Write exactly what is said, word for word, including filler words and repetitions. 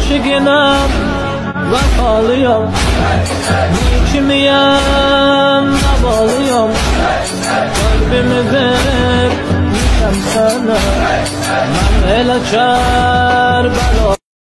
aşıkınam vefalıyım, içimiyem nabalıyım, kalbimi vermişem sana. Ben el açar balo